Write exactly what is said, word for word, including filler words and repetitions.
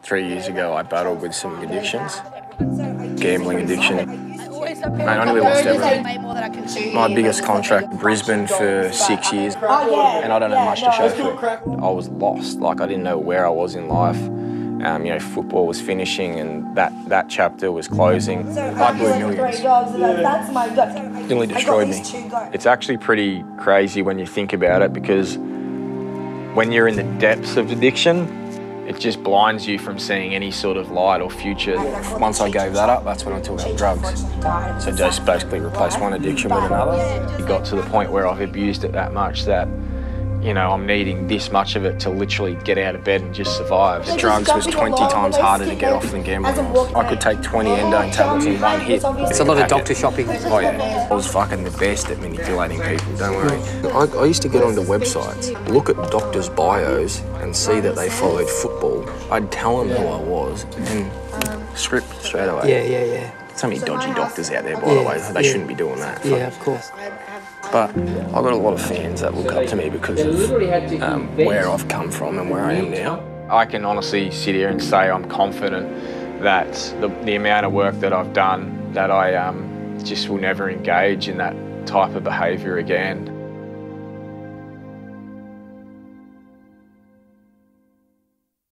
Three years ago, I battled with some addictions, gambling addiction. Mate, I nearly lost everything. My biggest contract, Brisbane for six years, and I don't have much to show for it. I was lost, like I didn't know where I was in life. Um, you know, football was finishing and that, that chapter was closing. I blew millions. It nearly destroyed me. It's actually pretty crazy when you think about it, because when you're in the depths of addiction, it just blinds you from seeing any sort of light or future. Once I gave that up, that's when I took up drugs. So just basically replaced one addiction with another. It got to the point where I've abused it that much that, you know, I'm needing this much of it to literally get out of bed and just survive. The drugs was twenty times harder to get off than gambling was. I could take twenty endone tablets in one hit. It's a lot of doctor shopping. Oh yeah, I was fucking the best at manipulating people, don't worry. I, I used to get onto websites, look at doctors' bios and see that they followed football. I'd tell them who I was and script straight away. Yeah, yeah, yeah. So many dodgy doctors out there, by the way. They yeah. shouldn't be doing that. Yeah, of course. But I've got a lot of fans that look up to me because of um, where I've come from and where I am now. I can honestly sit here and say I'm confident that the, the amount of work that I've done, that I um, just will never engage in that type of behaviour again.